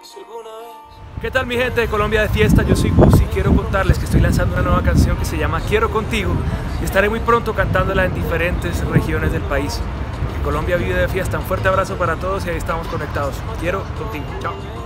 ¿Qué tal mi gente de Colombia de fiesta? Yo soy Gus y quiero contarles que estoy lanzando una nueva canción que se llama Quiero Contigo y estaré muy pronto cantándola en diferentes regiones del país. Porque Colombia vive de fiesta. Un fuerte abrazo para todos y ahí estamos conectados. Quiero Contigo. Chao.